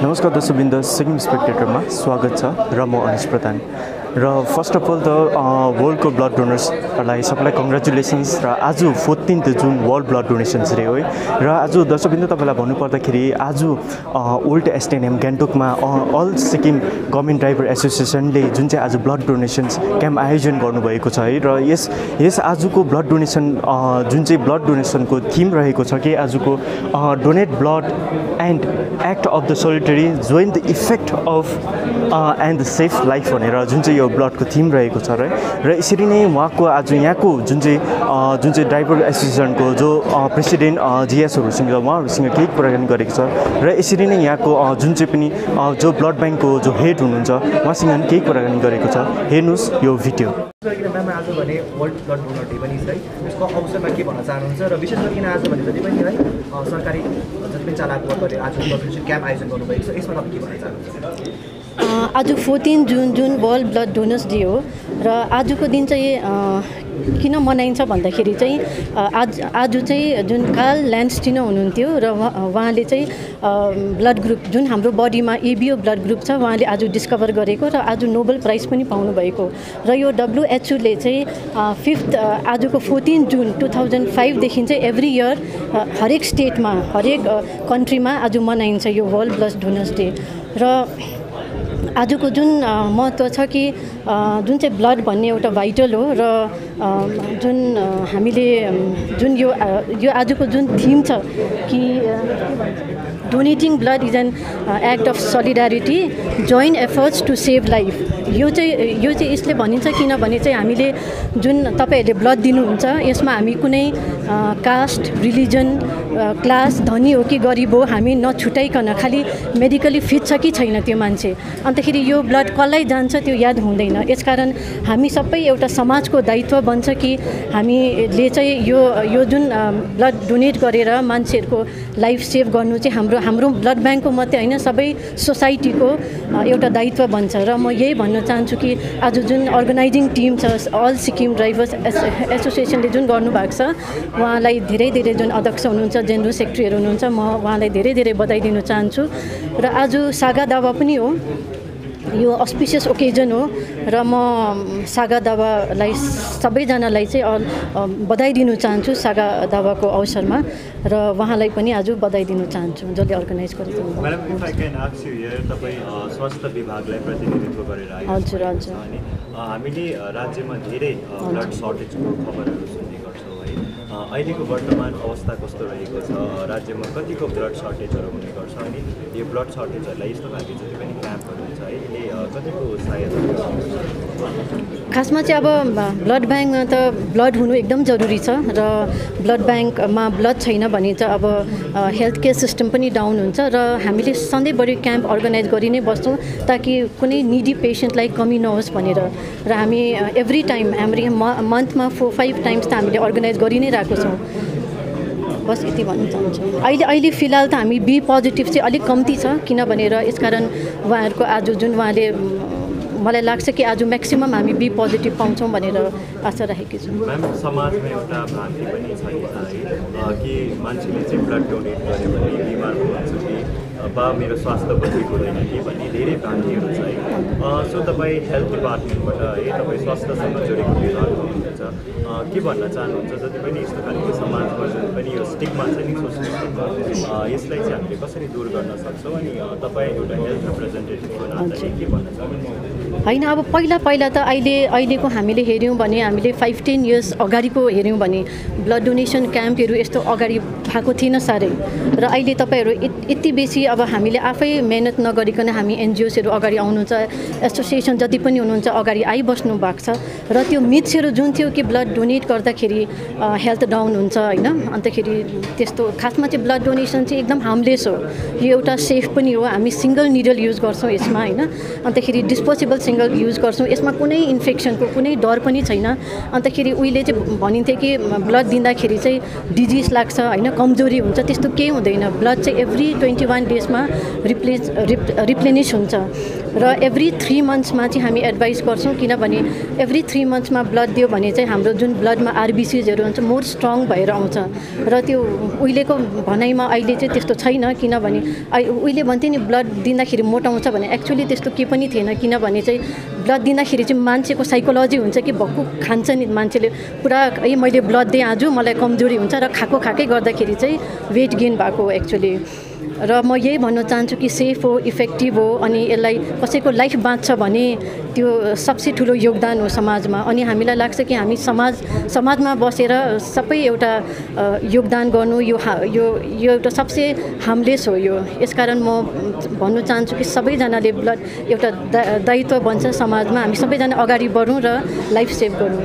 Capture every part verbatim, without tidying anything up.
नमस्कार दर्शकवृन्द, सिक्किम स्पेक्टेटरमा स्वागत छ र म अनिश प्रधान। र फर्स्ट अफ अल त वर्ल्डको ब्लड डोनर्सहरूलाई सबैलाई कङ्ग्रेचुलेसन्स। र आज fourteenth June world blood donations day हो है। र आज दर्शकवृन्द तपाईँलाई भन्नुपर्दाखेरि आज ओल्ड एसटिएनएम गान्तोकमा अल सिक्किम गभर्मेन्ट ड्राइभर एसोसिएसनले जुन चाहिँ आज ब्लड डोनेसन्स क्याम्प आयोजन गर्नुभएको छ है। र यस यस आजको ब्लड डोनेसन जुन चाहिँ ब्लड डोनेसनको थिम रहेको छ कि आजको donate blood and act of the solitary join the effect of and the safe life भनेर जुन चाहिँ यो ब्लडको थिम रहेको छ र र यसरी नै उहाँको आज यहाँको जुन चाहिँ जुन चाहिँ ड्राइभर एसोसिएसनको जो प्रेसिडेन्ट जिएसहरूसँग उहाँहरूसँग केही कुराकानी गरेको छ र यसरी नै यहाँको जुन चाहिँ पनि जो ब्लड ब्याङ्कको जो हेड हुनुहुन्छ उहाँसँग पनि केही कुराकानी गरेको छ। हेर्नुहोस् यो भिडियो। किन आज भने वर्ल्ड ब्लड डोनर डे पनि है, यसको अवसरमा के भन्न चाहनुहुन्छ र विशेष गरिकन आज भने जति पनि है सरकारी जति पनि चालक वर्गले आज ब्लड डोनेसन क्याम्प आयोजन गर्नुभएको छ, यसमा तपाईँ के भन्न चाहनुहुन्छ? आज फोर्टिन जुन June world blood donors day हो र आजको दिन चाहिँ किन मनाइन्छ भन्दाखेरि चाहिँ आज आज चाहिँ जुन कार्ल ल्यान्डस्टिन हुनुहुन्थ्यो र उहाँले चाहिँ ब्लड ग्रुप जुन हाम्रो बडीमा एबिओ ब्लड ग्रुप छ उहाँले आज डिस्कभर गरेको र आज नोबल प्राइज पनि पाउनुभएको र यो डब्लुएचओले चाहिँ फिफ्थ आजको फोर्टिन जुन टु थाउजन्ड फाइभदेखि चाहिँ एभ्री इयर हरेक स्टेटमा हरेक कन्ट्रीमा आज मनाइन्छ यो वर्ल्ड ब्लड डोनर्स डे। र आजको जुन महत्त्व छ कि जुन चाहिँ ब्लड भन्ने एउटा भाइटल हो र जुन हामीले जुन यो यो आजको जुन थिम छ कि donating blood is an act of solidarity joint efforts to save life. यो चाहिँ यो चाहिँ यसले भनिन्छ किनभने चाहिँ हामीले जुन तपाईँहरूले ब्लड दिनुहुन्छ यसमा हामी कुनै कास्ट रिलिजन क्लास धनी हो कि गरिब हो हामी नछुटाइकन खालि मेडिकली फिट छ कि छैन त्यो मान्छे, अन्तखेरि यो ब्लड कसलाई जान्छ त्यो याद हुँदैन। यसकारण हामी सबै एउटा समाजको दायित्व बन्छ कि हामीले चाहिँ यो यो जुन ब्लड डोनेट गरेर मान्छेहरूको लाइफ सेभ गर्नु चाहिँ हाम्रो हाम्रो ब्लड ब्याङ्कको मात्रै होइन सबै सोसाइटीको एउटा दायित्व बन्छ। र म यही भन्न चाहन्छु कि आज जुन अर्गनाइजिङ टिम छ अल सिक्किम ड्राइभर्स एसोसिएसनले जुन गर्नुभएको छ उहाँलाई धेरै धेरै जुन अध्यक्ष हुनुहुन्छ जेनरल सेक्रेटरीहरू हुनुहुन्छ म उहाँलाई धेरै धेरै बधाई दिन चाहन्छु। र आज सागा दावा पनि हो, यो अस्पिसियस ओकेजन हो र म सागा दावालाई सबैजनालाई चाहिँ बधाई दिन चाहन्छु सागा दावाको अवसरमा र उहाँलाई पनि आज बधाई दिन चाहन्छु जसले अर्गनाइज गरेको। स्वास्थ्य विभागलाई प्रतिनिधित्व गरेर हजुर हजुर हामीले राज्यमा धेरै ब्लड सर्टेजको खबरहरू सुन्ने गर्छौँ है। अहिलेको वर्तमान अवस्था कस्तो रहेको छ, राज्यमा कतिको ब्लड सर्टेजहरू हुने गर्छ अनि यो ब्लड सर्टेजहरूलाई यस्तो खालको जति पनि क्याम्पहरू हुन्छ है यसले कतिको सहायता गर्छ? खासमा चाहिँ अब ब्लड ब्याङ्कमा त ब्लड हुनु एकदम जरुरी छ र ब्लड ब्याङ्कमा ब्लड छैन भने चाहिँ अब हेल्थ केयर सिस्टम पनि डाउन हुन्छ र हामीले सधैँभरि क्याम्प अर्गनाइज गरि नै बस्छौँ ताकि कुनै निडी पेसेन्टलाई कमी नहोस् भनेर। र हामी एभ्री टाइम एभ्री मन्थमा फोर फाइभ टाइम्स त हामीले अर्गनाइज गरि नै रहेको छौँ। बस यति भन्न चाहन्छु। अहिले अहिले फिलहाल त हामी बी पोजिटिभ चाहिँ अलिक कम्ती छ किनभनेर यसकारण उहाँहरूको आज जुन उहाँले मलाई लाग्छ कि आज म्याक्सिमम हामी बी पोजिटिभ पाउँछौँ भनेर आशा राखेकी छु। म्याम समाजमा एउटा भ्रान्ति पनि छ कि मान्छेले चाहिँ ब्लड डोनेट गर्यो भने बिमार हुन्छ कि बा मेरो स्वास्थ्य बचिक हुँदैन कि भन्ने धेरै भ्रान्तिहरू छ है। सो तपाईँ हेल्थ डिपार्टमेन्टबाट है तपाईँ स्वास्थ्यसँग जोडेको विभाग हुनुहुन्छ, के भन्न चाहनुहुन्छ जति पनि यस्तो खालको समाजमा जुन पनि यो स्टिग्मा छ नि सोसियल स्टिग्मा यसलाई चाहिँ हामीले कसरी दूर गर्न सक्छौँ अनि तपाईँ एउटा हेल्थ रिप्रेजेन्टेटिभको नाताले के भन्न चाहनुहुन्छ? होइन अब पहिला पहिला त अहिले अहिलेको हामीले हेऱ्यौँ भने हामीले फाइभ टेन इयर्स अगाडिको हेऱ्यौँ भने ब्लड डोनेसन क्याम्पहरू यस्तो अगाडि भएको थिएन साह्रै। र अहिले तपाईँहरू यति बेसी अब हामीले आफै मेहनत नगरिकन हामी एनजिओसहरू अगाडि आउनुहुन्छ, एसोसिएसन जति पनि हुनुहुन्छ अगाडि आइबस्नु भएको छ र त्यो मिथ्सहरू जुन थियो कि ब्लड डोनेट गर्दाखेरि हेल्थ डाउन हुन्छ होइन, अन्तखेरि त्यस्तो खासमा चाहिँ ब्लड डोनेसन चाहिँ एकदम हार्मलेस हो, यो एउटा सेफ पनि हो। हामी सिङ्गल निडल युज गर्छौँ यसमा होइन, अन्तखेरि डिस्पोजेबल सिङ्गल युज गर्छौँ, यसमा कुनै इन्फेक्सनको कुनै डर पनि छैन। अन्तखेरि उहिले चाहिँ भनिन्थ्यो कि ब्लड दिँदाखेरि चाहिँ डिजिज विकनेस लाग्छ होइन, कमजोरी हुन्छ, त्यस्तो केही हुँदैन। ब्लड चाहिँ एभ्री ट्वेन्टी वान डेजमा रिप्लेस रिप रिप्लेनिस हुन्छ र एभ्री थ्री मन्थ्समा चाहिँ हामी एडभाइस गर्छौँ, किनभने एभ्री थ्री मन्थ्समा ब्लड दियो भने चाहिँ हाम्रो जुन ब्लडमा आरबिसिजहरू हुन्छ मोर स्ट्रङ भएर आउँछ र त्यो उहिलेको भनाइमा अहिले चाहिँ त्यस्तो छैन, किनभने उहिले भन्थ्यो नि ब्लड दिँदाखेरि मोटाउँछ भने, एक्चुअली त्यस्तो केही पनि थिएन, किनभने चाहिँ ब्लड दिँदाखेरि चाहिँ मान्छेको साइकोलोजी हुन्छ कि भक्कु खान्छ नि मान्छेले पुरा, ए मैले ब्लड दिएँ आज मलाई कमजोरी हुन्छ र खाएको खाएकै गर्दाखेरि चाहिँ वेट गेन भएको एक्चुअली। र म यही भन्न चाहन्छु कि सेफ हो, इफेक्टिभ हो, अनि यसलाई कसैको लाइफ बाँच्छ भने त्यो सबसे ठुलो योगदान हो समाजमा। अनि हामीलाई लाग्छ कि हामी समाज समाजमा बसेर सबै एउटा योगदान गर्नु यो यो यो एउटा सबसे हार्मलेस हो यो। यसकारण म भन्न चाहन्छु कि सबैजनाले ब्लड एउटा दायित्व बन्छ समाजमा, हामी सबैजना अगाडि बढौँ र लाइफ सेभ गरौँ।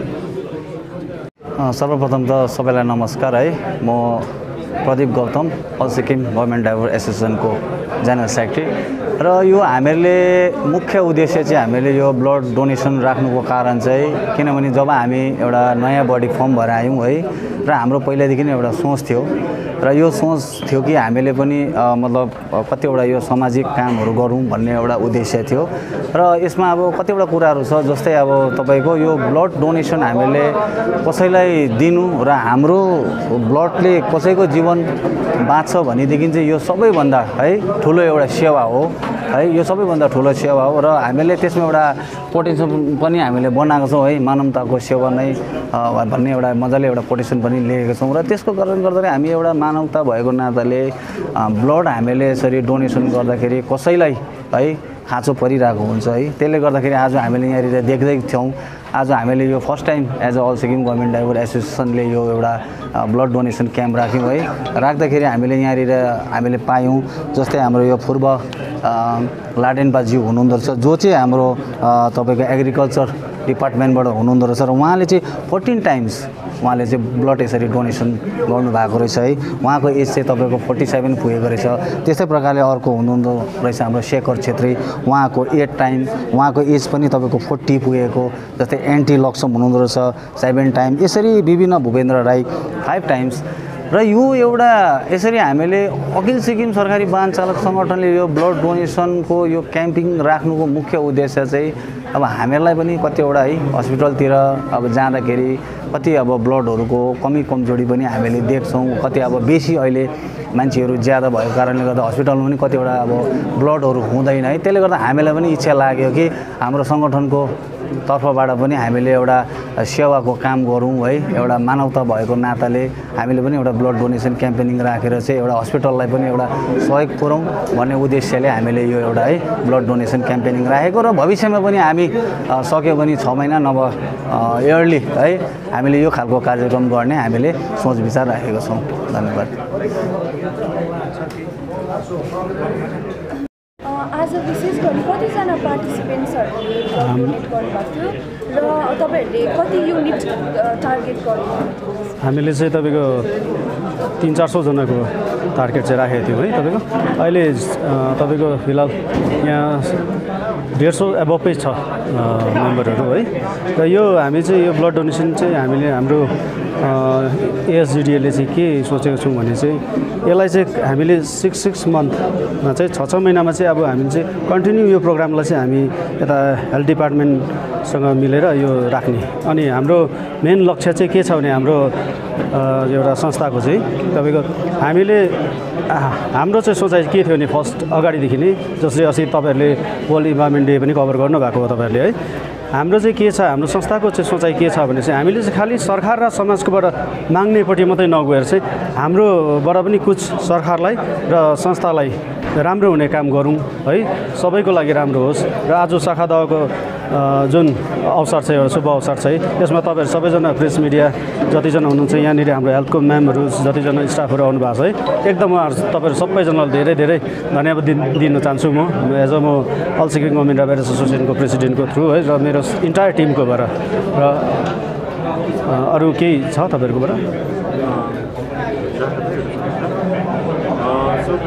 सर्वप्रथम त सबैलाई नमस्कार है, म Pradeep Gautam all Sikkim government driver एसोसिएसनको जेनरल सेक्रेटरी। र यो हामीले मुख्य उद्देश्य चाहिँ हामीले यो ब्लड डोनेसन राख्नुको कारण चाहिँ किनभने जब हामी एउटा नयाँ बडी फर्म भएर आयौँ है र हाम्रो पहिल्यैदेखि नै एउटा सोच थियो र यो सोच थियो कि हामीले पनि मतलब कतिवटा यो सामाजिक कामहरू गरौँ भन्ने एउटा उद्देश्य थियो। र यसमा अब कतिवटा कुराहरू छ, जस्तै अब तपाईँको यो ब्लड डोनेसन हामीले कसैलाई दिनु र हाम्रो ब्लडले कसैको जीवन बाँच्छ भनेदेखि चाहिँ यो सबैभन्दा है ठुलो एउटा सेवा हो है, यो सबैभन्दा ठुलो सेवा हो। र हामीले त्यसमा एउटा कोटेसन पनि हामीले बनाएको छौँ है, मानवताको सेवा नै भन्ने एउटा मजाले एउटा कोटेसन पनि लेखेको छौँ। र त्यसको कारणले गर्दाखेरि हामी एउटा मानवता भएको नाताले ब्लड हामीले यसरी डोनेसन गर्दाखेरि कसैलाई है खाँचो परिरहेको हुन्छ है, त्यसले गर्दाखेरि आज हामीले यहाँनिर देख्दै थियौँ। आज हामीले यो first time as a all Sikkim government driver एसोसिएसनले यो एउटा ब्लड डोनेसन क्याम्प राख्यौँ है। राख्दाखेरि हामीले यहाँनिर हामीले पायौँ, जस्तै हाम्रो यो पूर्व लाडेनपाज्यू हुनुहुँदो रहेछ, जो चाहिँ हाम्रो तपाईँको एग्रिकल्चर डिपार्टमेन्टबाट हुनुहुँदो रहेछ र उहाँले चाहिँ फोर्टिन टाइम्स उहाँले चाहिँ ब्लड यसरी डोनेसन गर्नुभएको रहेछ है। उहाँको एज चाहिँ तपाईँको फोर्टी सेभेन पुगेको रहेछ। त्यस्तै प्रकारले अर्को हुनुहुँदो रहेछ हाम्रो शेखर छेत्री, उहाँको एट टाइम, उहाँको एज पनि तपाईँको फोर्टी पुगेको। जस्तै एन्टी लक्सम हुनुहुँदो रहेछ सेभेन टाइम, यसरी विभिन्न भूपेन्द्र राई फाइभ टाइम्स। र यो एउटा यसरी हामीले अखिल सिक्किम सरकारी वाहन चालक सङ्गठनले यो ब्लड डोनेसनको यो क्याम्पिङ राख्नुको मुख्य उद्देश्य चाहिँ अब हामीहरूलाई पनि कतिवटा है हस्पिटलतिर अब जाँदाखेरि कति अब ब्लडहरूको कमी कमजोरी पनि हामीले देख्छौँ, कति अब बेसी अहिले मान्छेहरू ज्यादा भएको कारणले गर्दा हस्पिटलमा पनि कतिवटा अब ब्लडहरू हुँदैन है। त्यसले गर्दा हामीलाई पनि इच्छा लाग्यो कि हाम्रो सङ्गठनको तर्फबाट पनि हामीले एउटा सेवाको काम गरौँ है, एउटा मानवता भएको नाताले हामीले पनि एउटा ब्लड डोनेसन क्याम्पेनिङ राखेर चाहिँ एउटा हस्पिटललाई पनि एउटा सहयोग पुर्याउँ भन्ने उद्देश्यले हामीले यो एउटा है ब्लड डोनेसन क्याम्पेनिङ राखेको। र भविष्यमा पनि हामी सक्यो भने छ महिना नभए इयरली है हामीले यो खालको कार्यक्रम गर्ने हामीले सोच विचार राखेको छौँ। धन्यवाद। आज विशेष गरी कतिजना पार्टिसिपेन्ट्सहरूले डोनेट गर्नुभएको थियो र तपाईँहरूले कति युनिट टार्गेट गर्नुभएको थियो? हामीले चाहिँ तपाईँको तिन चार सौजनाको टार्गेट चाहिँ राखेको थियौँ है। तपाईँको अहिले तपाईँको फिलहाल यहाँ डेढ सौ एबभै छ मेम्बरहरू है। र यो हामी चाहिँ यो ब्लड डोनेसन चाहिँ हामीले हाम्रो एएसजिडिएले चाहिँ के सोचेको छौँ भने चाहिँ यसलाई चाहिँ हामीले सिक्स सिक्स मन्थमा चाहिँ छ छ महिनामा चाहिँ अब हामी चाहिँ कन्टिन्यू यो प्रोग्रामलाई चाहिँ हामी यता हेल्थ डिपार्टमेन्टसँग मिलेर यो राख्ने। अनि हाम्रो मेन लक्ष्य चाहिँ के छ भने हाम्रो एउटा संस्थाको चाहिँ तपाईँको हामीले हाम्रो चाहिँ सोचाइ के थियो भने फर्स्ट अगाडिदेखि नै जसले अस्ति तपाईँहरूले वर्ल्ड इन्भाइरोमेन्ट डे पनि कभर गर्नुभएको हो तपाईँहरूले है। हाम्रो चाहिँ के छ, हाम्रो संस्थाको चाहिँ सोचाइ के छ भने चाहिँ हामीले चाहिँ खालि सरकार र समाजकोबाट माग्नेपट्टि मात्रै नगएर चाहिँ हाम्रोबाट पनि कुछ सरकारलाई र संस्थालाई राम्रो हुने काम गरौँ है, सबैको लागि राम्रो होस्। र आज शाखा दहको जुन अवसर छ, एउटा शुभ अवसर छ है, यसमा तपाईँहरू सबैजना प्रेस मिडिया जतिजना हुनुहुन्छ, यहाँनिर हाम्रो हेल्थको म्यामहरू जतिजना स्टाफहरू आउनु भएको छ है, एकदम तपाईँहरू सबैजनालाई धेरै धेरै धन्यवाद दिन दिन चाहन्छु म एज अ म अल सिक्किम गभर्मेन्ट ड्राइभर एसोसिएसनको प्रेसिडेन्टको थ्रु है, र मेरो इन्टायर टिमकोबाट। र अरू केही छ तपाईँहरूकोबाट?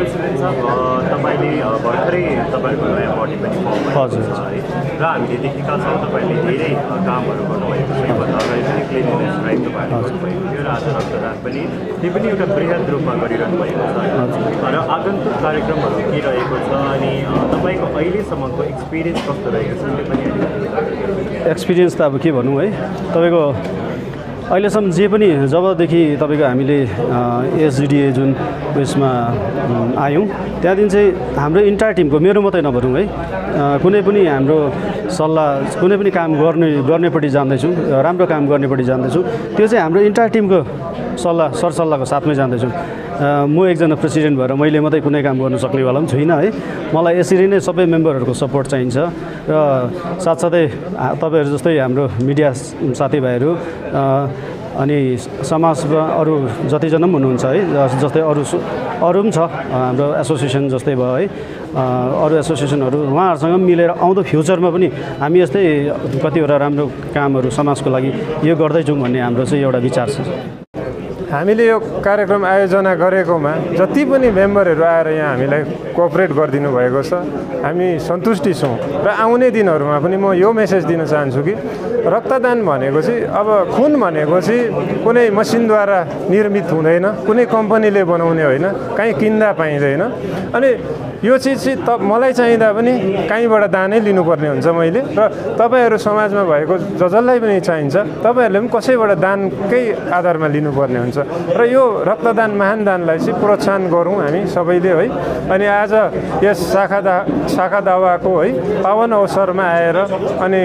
प्रेसिडेन्ट साहब तपाईँले भर्खरै तपाईँहरूको नयाँ बडी पनि फर्म हजुर है र हामीले देखेका छौँ तपाईँले धेरै कामहरू गर्नुभएको छ योभन्दा अगाडि पनि क्लिनलिनेस ड्राइभ तपाईँले गर्नुभएको थियो र आज रक्तदान पनि त्यो पनि एउटा बृहत रूपमा गरिरहनु भएको छ र आगन्तुक कार्यक्रमहरू के रहेको छ अनि तपाईँको अहिलेसम्मको एक्सपिरियन्स कस्तो रहेको छ त्यो पनि एक्सपिरियन्स त अब के भनौँ है तपाईँको अहिलेसम्म जे पनि जबदेखि तपाईँको हामीले एसजिडिए जुन उयसमा आयौँ त्यहाँदेखि चाहिँ हाम्रो इन्टायर टिमको मेरो मात्रै नभनौँ है कुनै पनि हाम्रो सल्लाह कुनै पनि काम गर्ने गर्नेपट्टि जाँदैछौँ राम्रो काम गर्नेपट्टि जाँदैछौँ त्यो चाहिँ हाम्रो इन्टायर टिमको सल्लाह सरसल्लाहको साथमै जाँदैछौँ म एकजना प्रेसिडेन्ट भएर मैले मात्रै कुनै काम गर्नु सक्नेवाला पनि छुइनँ है मलाई यसरी नै सबै मेम्बरहरूको सपोर्ट चाहिन्छ र साथसाथै तपाईँहरू जस्तै हाम्रो मिडिया साथीभाइहरू अनि समाजमा अरू जतिजना पनि हुनुहुन्छ है जस्तै अरू अरू पनि छ हाम्रो एसोसिएसन जस्तै भयो है अरू एसोसिएसनहरू उहाँहरूसँग मिलेर आउँदो फ्युचरमा पनि हामी यस्तै कतिवटा राम्रो कामहरू समाजको लागि यो गर्दैछौँ भन्ने हाम्रो चाहिँ एउटा विचार छ। हामीले यो कार्यक्रम आयोजना गरेकोमा जति पनि मेम्बरहरू आएर यहाँ हामीलाई कोअपरेट गरिदिनु भएको छ हामी सन्तुष्टि छौँ र आउने दिनहरूमा पनि म यो मेसेज दिन चाहन्छु कि रक्तदान भनेको चाहिँ अब खुन भनेको चाहिँ कुनै मसिनद्वारा निर्मित हुँदैन कुनै कम्पनीले बनाउने होइन कहीँ किन्दा पाइँदैन अनि यो चिज चाहिँ त मलाई चाहिँदा पनि कहीँबाट दानै लिनुपर्ने हुन्छ मैले र तपाईँहरू समाजमा भएको ज जसलाई पनि चाहिन्छ तपाईँहरूले पनि कसैबाट दानकै आधारमा लिनुपर्ने हुन्छ र यो रक्तदान महान दानलाई चाहिँ प्रोत्साहन गरौँ हामी सबैले है अनि आज यस शाखा दा शाखा दावाको है पावन अवसरमा आएर अनि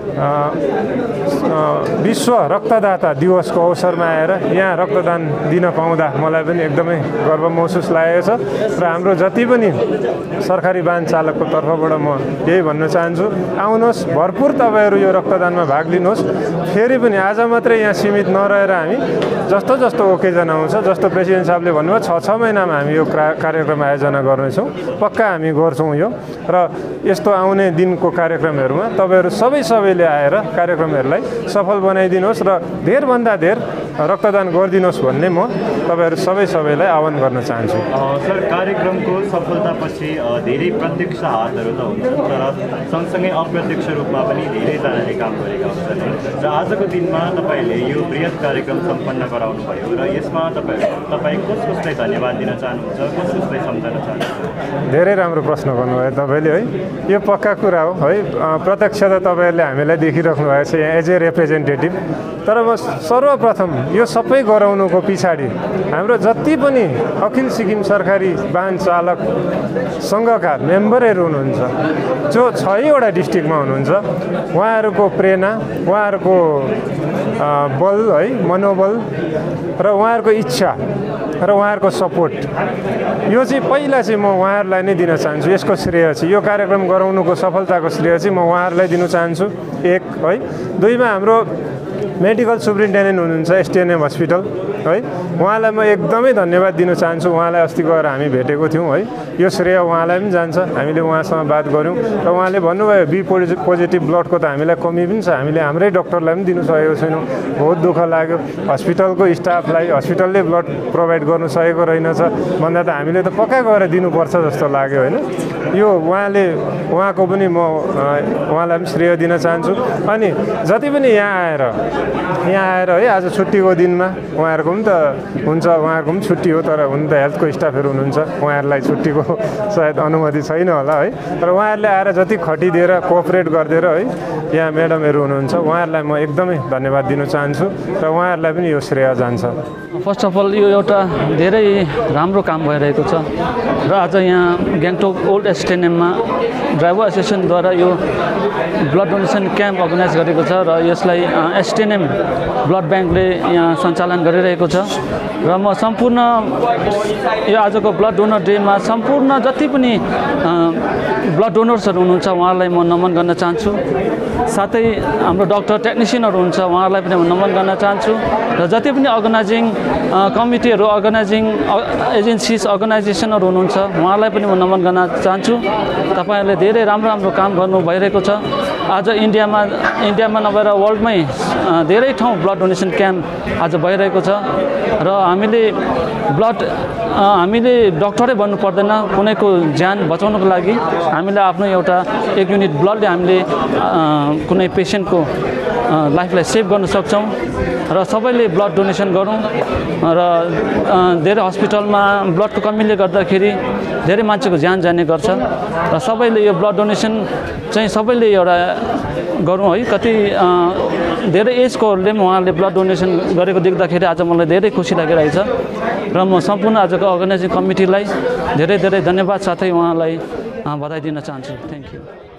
विश्व रक्तदाता दिवसको अवसरमा आएर यहाँ रक्तदान दिन पाउँदा मलाई पनि एकदमै गर्व महसुस लागेको छ र हाम्रो जति पनि सरकारी वाहन चालकको तर्फबाट म यही भन्न चाहन्छु आउनुहोस् भरपुर तपाईँहरू यो रक्तदानमा भाग लिनुहोस् फेरि पनि आज मात्रै यहाँ सीमित नरहेर हामी जस्तो जस्तो ओकेजन आउँछ जस्तो प्रेसिडेन्ट साहबले भन्नुभयो छ छ महिनामा हामी यो कार्यक्रम आयोजना गर्नेछौँ पक्का हामी गर्छौँ यो र यस्तो आउने दिनको कार्यक्रमहरूमा तपाईँहरू सबै सबैले आएर कार्यक्रमहरूलाई सफल बनाइदिनुहोस् र धेरभन्दा धेर रक्तदान गरिदिनुहोस् भन्ने म तपाईँहरू सबै सबैलाई आह्वान गर्न चाहन्छु। सर कार्यक्रमको सफलतापछि धेरै प्रत्यक्ष हातहरू त हुन्छन् तर सँगसँगै अप्रत्यक्ष रूपमा पनि धेरैजनाले काम गरेका हुन्छन् र आजको दिनमा तपाईँले यो बृहत कार्यक्रम सम्पन्न गराउनु भयो र यसमा तपाईँ तपाईँ कस कसलाई धन्यवाद दिन चाहनुहुन्छ कस कसलाई सम्झन चाहनुहुन्छ? धेरै राम्रो प्रश्न गर्नुभयो तपाईँले है यो पक्का कुरा हो है प्रत्यक्ष त तपाईँहरूले हामीलाई देखिराख्नु भएको छ यहाँ एज ए रिप्रेजेन्टेटिभ तर म सर्वप्रथम यो सबै गराउनुको पछाडि हाम्रो जति पनि अखिल सिक्किम सरकारी वाहन चालक सङ्घका मेम्बरहरू हुनुहुन्छ जो छवटा डिस्ट्रिक्टमा हुनुहुन्छ उहाँहरूको प्रेरणा उहाँहरूको बल है मनोबल र उहाँहरूको इच्छा र उहाँहरूको सपोर्ट यो चाहिँ पहिला चाहिँ म उहाँहरूलाई नै दिन चाहन्छु यसको श्रेय चाहिँ यो कार्यक्रम गराउनुको सफलताको श्रेय चाहिँ म उहाँहरूलाई दिन चाहन्छु एक है दुईमा हाम्रो मेडिकल सुप्रिन्टेन्डेन्ट हुनुहुन्छ एसटिएनएम हस्पिटल है उहाँलाई म एकदमै धन्यवाद दिन चाहन्छु उहाँलाई अस्ति गएर हामी भेटेको थियौँ है यो श्रेय उहाँलाई पनि जान्छ हामीले उहाँसँग बात गऱ्यौँ र उहाँले भन्नुभयो बी पोजि पोजिटिभ ब्लडको त हामीलाई कमी पनि छ हामीले हाम्रै डक्टरलाई पनि दिनु सकेको छैनौँ बहुत दुःख लाग्यो हस्पिटलको स्टाफलाई हस्पिटलले ब्लड प्रोभाइड गर्नु सकेको रहेनछ भन्दा त हामीले त पक्का गएर दिनुपर्छ जस्तो लाग्यो होइन यो उहाँले उहाँको पनि म उहाँलाई पनि श्रेय दिन चाहन्छु अनि जति पनि यहाँ आएर यहाँ आएर है आज छुट्टीको दिनमा उहाँहरूको पनि त हुन्छ उहाँहरूको पनि छुट्टी हो तर हुन त हेल्थको स्टाफहरू हुनुहुन्छ उहाँहरूलाई छुट्टीको सायद अनुमति छैन होला है तर उहाँहरूले आएर जति खटिदिएर कोअपरेट गरिदिएर है यहाँ म्याडमहरू हुनुहुन्छ उहाँहरूलाई म एकदमै धन्यवाद दिन चाहन्छु र उहाँहरूलाई पनि यो श्रेय जान्छ। फर्स्ट अफ अल यो एउटा धेरै राम्रो काम भइरहेको छ र आज यहाँ गान्तोक ओल्ड एसटिएनएममा ड्राइभर एसोसिएसनद्वारा यो ब्लड डोनेसन क्याम्प अर्गनाइज गरेको छ र यसलाई एसटिएनएम ब्लड ब्याङ्कले यहाँ सञ्चालन गरिरहेको छ र म सम्पूर्ण यो आजको ब्लड डोनर डेमा सम्पूर्ण जति पनि ब्लड डोनर्सहरू हुनुहुन्छ उहाँहरूलाई म नमन गर्न चाहन्छु साथै हाम्रो डक्टर टेक्निसियनहरू हुन्छ उहाँहरूलाई पनि म नमन गर्न चाहन्छु र जति पनि अर्गनाइजिङ कमिटीहरू अर्गनाइजिङ एजेन्सिज अर्गनाइजेसनहरू हुनुहुन्छ उहाँहरूलाई पनि म नमन गर्न चाहन्छु तपाईँहरूले धेरै राम्रो राम्रो काम गर्नु भइरहेको छ आज इन्डियामा इन्डियामा नभएर वर्ल्डमै धेरै ठाउँ ब्लड डोनेसन क्याम्प आज भइरहेको छ र हामीले ब्लड हामीले डक्टरै बन्नु पर्दैन कुनैको ज्यान बचाउनको लागि हामीले आफ्नो एउटा एक युनिट ब्लडले हामीले कुनै पेसेन्टको लाइफलाई सेभ गर्न सक्छौँ र सबैले ब्लड डोनेसन गरौँ र धेरै हस्पिटलमा ब्लडको कमीले गर्दाखेरि धेरै मान्छेको ज्यान जाने गर्छ र सबैले यो ब्लड डोनेसन चाहिँ सबैले एउटा गरौँ है। कति धेरै एजकोहरूले पनि उहाँहरूले ब्लड डोनेसन गरेको देख्दाखेरि आज मलाई धेरै खुसी लागिरहेछ र म सम्पूर्ण आजको अर्गनाइजिङ कमिटीलाई धेरै धेरै धन्यवाद साथै उहाँलाई बधाई दिन चाहन्छु। Thank you.